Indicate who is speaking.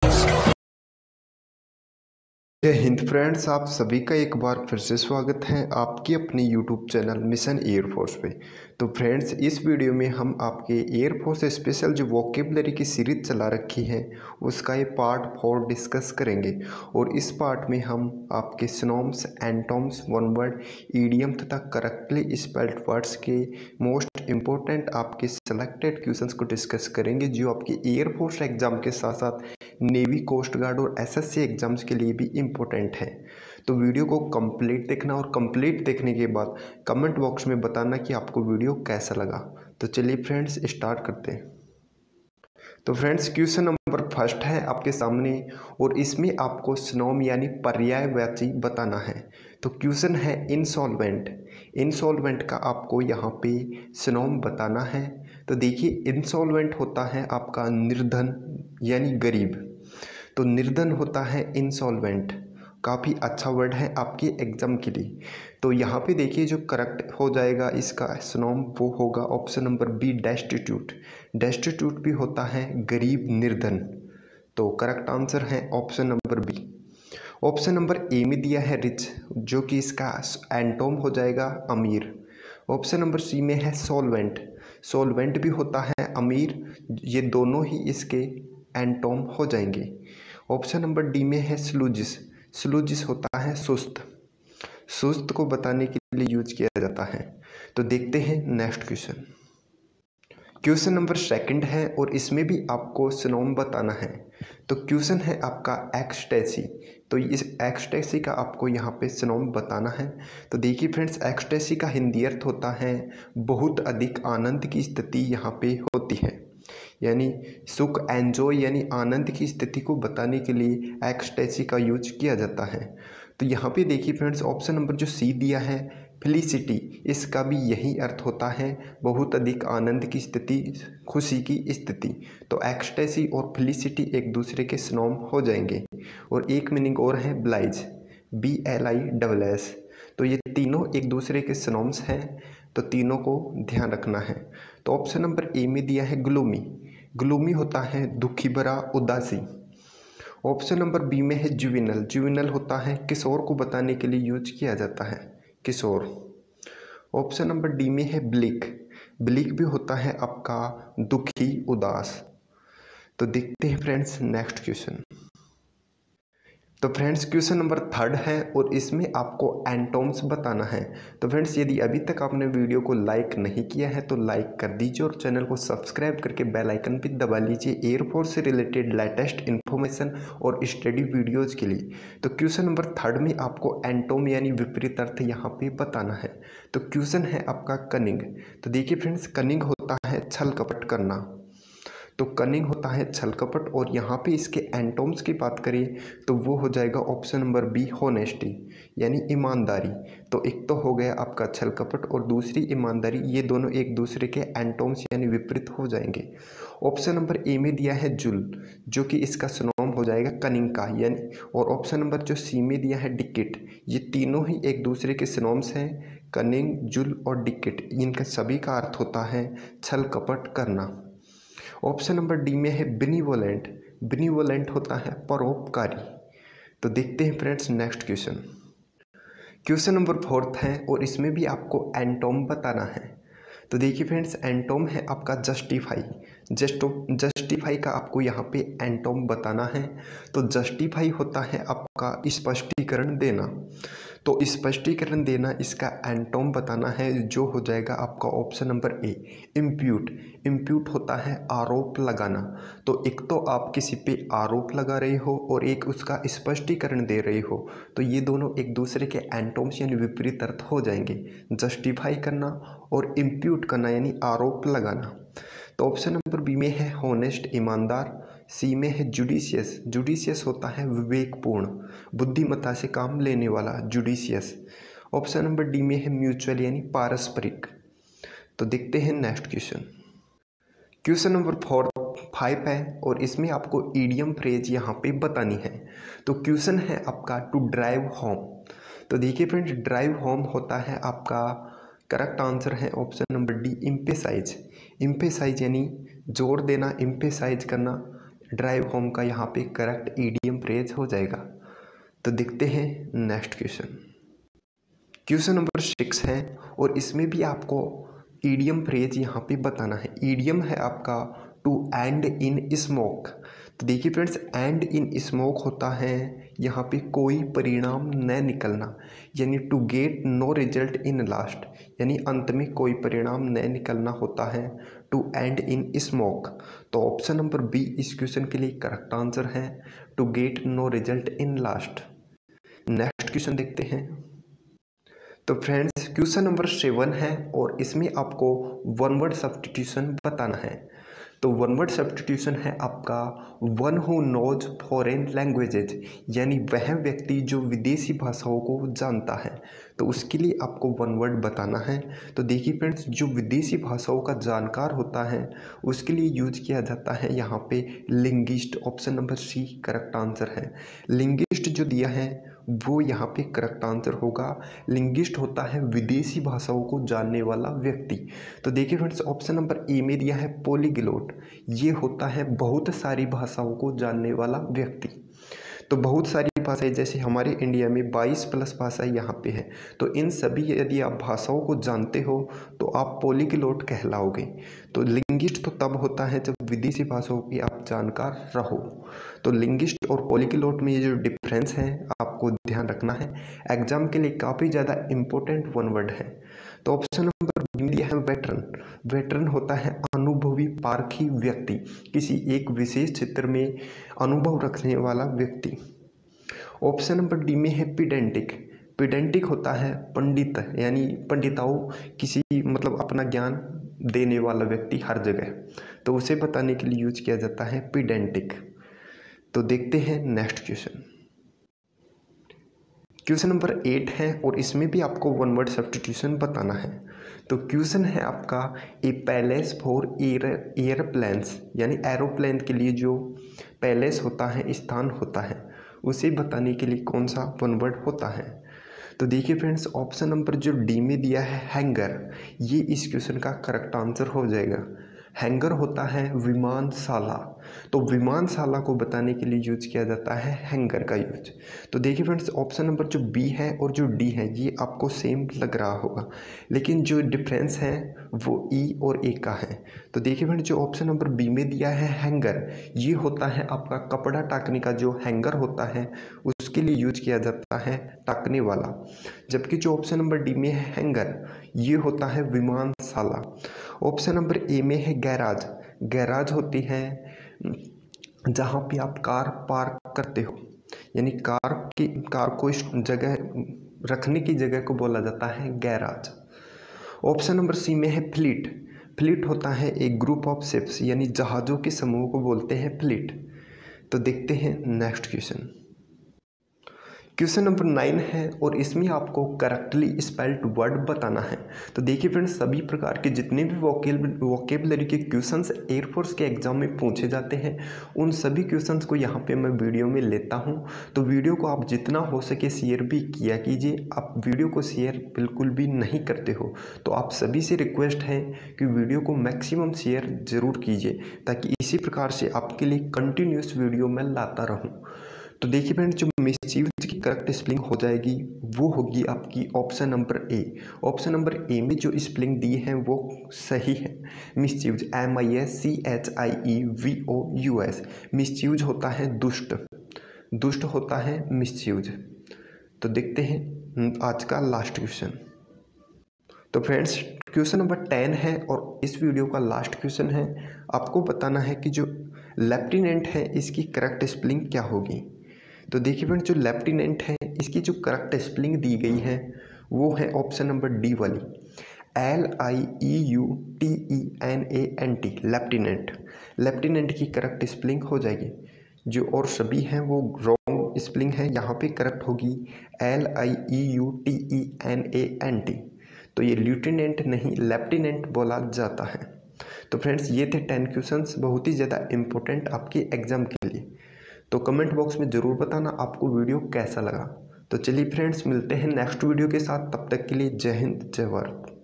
Speaker 1: जय हिंद फ्रेंड्स, आप सभी का एक बार फिर से स्वागत है आपकी अपने यूट्यूब चैनल मिशन एयरफोर्स पे। तो फ्रेंड्स, इस वीडियो में हम आपके एयरफोर्स स्पेशल जो वोकेबलरी की सीरीज चला रखी है उसका ये पार्ट 4 डिस्कस करेंगे। और इस पार्ट में हम आपके synonyms, antonyms, one word, idiom तथा करेक्टली स्पेल्ड वर्ड्स के मोस्ट इम्पोर्टेंट आपके सेलेक्टेड क्वेश्चंस को डिस्कस करेंगे, जो आपके एयरफोर्स एग्जाम के साथ साथ नेवी, कोस्ट गार्ड और एसएससी एग्जाम्स के लिए भी इम्पोर्टेंट है। तो वीडियो को कंप्लीट देखना और कंप्लीट देखने के बाद कमेंट बॉक्स में बताना कि आपको वीडियो कैसा लगा। तो चलिए फ्रेंड्स, स्टार्ट करते हैं। तो फ्रेंड्स, क्वेश्चन नंबर फर्स्ट है आपके सामने और इसमें आपको सिनोनिम यानी पर्यायवाची बताना है। तो क्वेश्चन है इंसॉल्वेंट। इंसॉल्वेंट का आपको यहाँ पे सिनोनिम बताना है। तो देखिए, इंसॉल्वेंट होता है आपका निर्धन यानी गरीब। तो निर्धन होता है इंसॉल्वेंट। काफ़ी अच्छा वर्ड है आपके एग्जाम के लिए। तो यहाँ पे देखिए, जो करेक्ट हो जाएगा इसका सिनोनिम वो होगा option number B, destitute. Destitute भी होता है गरीब, निर्धन। तो करेक्ट आंसर है option number B. Option number A में दिया है रिच, जो कि इसका एंटोम हो जाएगा अमीर। ऑप्शन नंबर सी में है सॉल्वेंट। सॉल्वेंट भी होता है अमीर, ये दोनों ही इसके एंटोम हो जाएंगे। ऑप्शन नंबर डी में है स्लूजिस। स्लूजिस होता है सुस्त। सुस्त को बताने के लिए यूज किया जाता है। तो देखते हैं next question. Question number second है और इसमें भी आपको सिनोनिम बताना है। तो क्वेश्चन है आपका एक्सटेसी। तो इस एक्सटेसी का आपको यहाँ पे सिनोनिम बताना है। तो देखिए फ्रेंड्स, एक्सटेसी का हिंदी अर्थ होता है बहुत अधिक आनंद की स्थिति यहाँ पे होती है, यानी सुख, एंजॉय यानी आनंद की स्थिति को बताने के लिए एक्सटेसी का यूज किया जाता है। तो यहाँ पे देखिए फ्रेंड्स, ऑप्शन नंबर जो सी दिया है फेलिसिटी, इसका भी यही अर्थ होता है बहुत अधिक आनंद की स्थिति, खुशी की स्थिति। तो एक्सटेसी और फेलिसिटी एक दूसरे के सिनोनिम हो जाएंगे। और एक मीनिंग और है ब्लाइज, BLISS। तो ये तीनों एक दूसरे के सिनोनिम्स हैं, तो तीनों को ध्यान रखना है। तो ऑप्शन नंबर ए में दिया है ग्लूमी। ग्लूमी होता है दुखी भरा, उदासी। ऑप्शन नंबर बी में है जुविनल। जुविनल होता है किशोर को बताने के लिए यूज किया जाता है, किशोर। ऑप्शन नंबर डी में है ब्लिक। ब्लिक भी होता है आपका दुखी, उदास। तो देखते हैं फ्रेंड्स नेक्स्ट क्वेश्चन। तो फ्रेंड्स, क्वेश्चन नंबर थर्ड है और इसमें आपको एंटोम्स बताना है। तो फ्रेंड्स, यदि अभी तक आपने वीडियो को लाइक नहीं किया है तो लाइक कर दीजिए और चैनल को सब्सक्राइब करके बेल आइकन भी दबा लीजिए एयरफोर्स से रिलेटेड लेटेस्ट इन्फॉर्मेशन और स्टडी वीडियोज़ के लिए। तो क्वेश्चन नंबर थर्ड में आपको एंटोम यानी विपरीत अर्थ यहाँ पे बताना है। तो क्वेश्चन है आपका कनिंग। तो देखिए फ्रेंड्स, कनिंग होता है छल कपट करना। तो कनिंग होता है छल कपट, और यहाँ पे इसके एंटोम्स की बात करें तो वो हो जाएगा ऑप्शन नंबर बी, होनेस्टी यानी ईमानदारी। तो एक तो हो गया आपका छल कपट और दूसरी ईमानदारी, ये दोनों एक दूसरे के एंटोम्स यानी विपरीत हो जाएंगे। ऑप्शन नंबर ए में दिया है जुल, जो कि इसका सिनोनिम हो जाएगा कनिंग का यानी। और ऑप्शन नंबर जो सी में दिया है डिकेट, ये तीनों ही एक दूसरे के सिनोनिम्स हैं, कनिंग, जुल और डिकेट। इनका सभी का अर्थ होता है छल कपट करना। ऑप्शन नंबर डी में है बिनीवोलेंट। बिनीवोलेंट होता है परोपकारी। तो देखते हैं friends next question. Question number fourth है और इसमें भी आपको एंटोम बताना है। तो देखिए फ्रेंड्स, एंटोम है आपका जस्टिफाई। जस्टिफाई का आपको यहाँ पे एंटोम बताना है। तो जस्टिफाई होता है आपका स्पष्टीकरण देना। तो स्पष्टीकरण देना, इसका एंटोम बताना है, जो हो जाएगा आपका option number A, impute. Impute होता है आरोप लगाना। तो एक तो आप किसी पे आरोप लगा रहे हो और एक उसका स्पष्टीकरण दे रहे हो, तो ये दोनों एक दूसरे के एंटोम्स यानी विपरीत अर्थ हो जाएंगे, जस्टिफाई करना और इम्प्यूट करना यानी आरोप लगाना। तो ऑप्शन नंबर बी में है होनेस्ट, ईमानदार। सी में है जुडिशियस। जुडिशियस होता है विवेकपूर्ण, बुद्धिमत्ता से काम लेने वाला, जुडिशियस। ऑप्शन नंबर डी में है म्यूचुअल यानी पारस्परिक। तो देखते हैं नेक्स्ट क्वेश्चन। क्वेश्चन नंबर 5 है और इसमें आपको ईडियम फ्रेज यहाँ पे बतानी है। तो क्वेश्चन है आपका टू ड्राइव होम। तो देखिए फ्रेंड्स, ड्राइव होम होता है आपका, करेक्ट आंसर है option number D, emphasize. Emphasize यानी जोर देना, इम्पेसाइज करना। ड्राइव होम का यहाँ पे करेक्ट ईडियम फ्रेज हो जाएगा। तो देखते हैं नेक्स्ट क्वेश्चन। क्वेश्चन नंबर 6 है और इसमें भी आपको ईडियम फ्रेज यहाँ पे बताना है। ईडियम है आपका टू एंड इन स्मोक। तो देखिए फ्रेंड्स, एंड इन स्मोक होता है यहाँ पे कोई परिणाम न निकलना, यानी to get no result in last, यानी अंत में कोई परिणाम न निकलना होता है टू एंड इन स्मोक। तो ऑप्शन नंबर बी इस क्वेश्चन के लिए करेक्ट आंसर है, to get no result in last. Next question देखते हैं। तो फ्रेंड्स क्वेश्चन नंबर 7 है और इसमें आपको वन वर्ड सब्स्टिट्यूशन बताना है। तो वन वर्ड सब्स्टिट्यूशन है आपका one who knows foreign languages, यानी वह व्यक्ति जो विदेशी भाषाओं को जानता है। तो उसके लिए आपको वन वर्ड बताना है। तो देखिए फ्रेंड्स, जो विदेशी भाषाओं का जानकार होता है उसके लिए यूज किया जाता है यहाँ पे linguist. Option number C correct answer है। लिंग्विस्ट जो दिया है वो यहाँ पे करेक्ट आंसर होगा। लिंग्विस्ट होता है विदेशी भाषाओं को जानने वाला व्यक्ति। तो देखिए फ्रेंड्स, ऑप्शन नंबर ए में दिया है पॉलीग्लोट, ये होता है बहुत सारी भाषाओं को जानने वाला व्यक्ति। तो बहुत सारी भाषाएं, जैसे हमारे इंडिया में 22+ भाषाएं यहाँ पे हैं, तो इन सभी यदि आप भाषाओं को जानते हो तो आप पॉलीग्लोट कहलाओगे। तो लिंग्विस्ट तो तब होता है जब विदेशी भाषाओं की आप जानकार रहो। तो लिंग्विस्ट और पॉलीग्लोट में ये जो डिफरेंस है आपको ध्यान रखना है, एग्जाम के लिए काफ़ी ज़्यादा इम्पोर्टेंट वन वर्ड है। तो ऑप्शन नंबर बी में दिया है वेटरन। वेटरन होता है अनुभवी पारखी व्यक्ति, किसी एक विशेष क्षेत्र में अनुभव रखने वाला व्यक्ति। ऑप्शन नंबर डी में है पिडेंटिक। पिडेंटिक होता है पंडित, यानी पंडिताओं किसी मतलब अपना ज्ञान देने वाला व्यक्ति हर जगह, तो उसे बताने के लिए यूज किया जाता है पिडेंटिक। तो देखते हैं नेक्स्ट क्वेश्चन। क्वेश्चन नंबर 8 है और इसमें भी आपको वन वर्ड सब्स्टिट्यूशन बताना है। तो क्वेश्चन है आपका ए पैलेस फॉर एयरप्लेन्स, यानी एरोप्लेन के लिए जो पैलेस होता है, स्थान होता है, उसे बताने के लिए कौन सा वन वर्ड होता है। तो देखिए फ्रेंड्स, ऑप्शन नंबर जो डी में दिया है हैंगर, ये इस क्वेश्चन का करेक्ट आंसर हो जाएगा। हैंगर होता है विमानशाला। तो विमानशाला को बताने के लिए यूज किया जाता है हैंगर का यूज। तो देखिए फ्रेंड्स, ऑप्शन नंबर जो बी है और जो डी है ये आपको सेम लग रहा होगा, लेकिन जो डिफरेंस है वो ई और ए का है। तो देखिए फ्रेंड्स, जो ऑप्शन नंबर बी में दिया है हैंगर, ये होता है आपका कपड़ा टाकने का जो हैंगर होता है उसके लिए यूज किया जाता है टाकने वाला, जबकि जो ऑप्शन नंबर डी में है हैंगर, ये होता है विमानशाला। ऑप्शन नंबर ए में है गैराज। गैराज होती है जहाँ पे आप कार पार्क करते हो, यानी कार को इस जगह रखने की जगह को बोला जाता है गैराज। ऑप्शन नंबर सी में है फ्लीट। फ्लीट होता है एक ग्रुप ऑफ शिप्स, यानी जहाज़ों के समूह को बोलते हैं फ्लीट। तो देखते हैं नेक्स्ट क्वेश्चन। क्वेश्चन नंबर 9 है और इसमें आपको करेक्टली स्पेल्ड वर्ड बताना है। तो देखिए फ्रेंड्स, सभी प्रकार के जितने भी वोकेबलरी के क्वेश्चंस एयरफोर्स के एग्जाम में पूछे जाते हैं, उन सभी क्वेश्चंस को यहाँ पे मैं वीडियो में लेता हूँ। तो वीडियो को आप जितना हो सके शेयर भी किया कीजिए। आप वीडियो को शेयर बिल्कुल भी नहीं करते हो, तो आप सभी से रिक्वेस्ट है कि वीडियो को मैक्सिमम शेयर ज़रूर कीजिए, ताकि इसी प्रकार से आपके लिए कंटिन्यूस वीडियो मैं लाता रहूँ। तो देखिए फ्रेंड्स, जो मिसयूज की करेक्ट स्पेलिंग हो जाएगी वो होगी आपकी option number A. Option number A में जो स्पेलिंग दी है वो सही है। Misuse MISCHIEVOUS। मिसयूज होता है दुष्ट, दुष्ट होता है मिसयूज। तो देखते हैं आज का लास्ट क्वेश्चन। तो फ्रेंड्स, क्वेश्चन नंबर 10 है और इस वीडियो का लास्ट क्वेश्चन है। आपको बताना है कि जो लेफ्टिनेंट है इसकी करेक्ट स्पेलिंग क्या होगी। तो देखिए फ्रेंड्स, जो लेफ्टिनेंट है इसकी जो करेक्ट स्पेलिंग दी गई है वो है ऑप्शन नंबर डी वाली, LIEUTENANT, लेफ्टिनेंट। लेफ्टिनेंट की करेक्ट स्पेलिंग हो जाएगी। जो और सभी हैं वो रॉन्ग स्पेलिंग है, यहाँ पे करेक्ट होगी LIEUTENANT। तो ये लेफ्टिनेंट नहीं लेफ्टिनेंट बोला जाता है। तो फ्रेंड्स, ये थे 10 क्वेश्चंस, बहुत ही ज़्यादा इंपॉर्टेंट आपके एग्जाम के लिए। तो कमेंट बॉक्स में ज़रूर बताना आपको वीडियो कैसा लगा। तो चलिए फ्रेंड्स, मिलते हैं नेक्स्ट वीडियो के साथ। तब तक के लिए जय हिंद, जय भारत।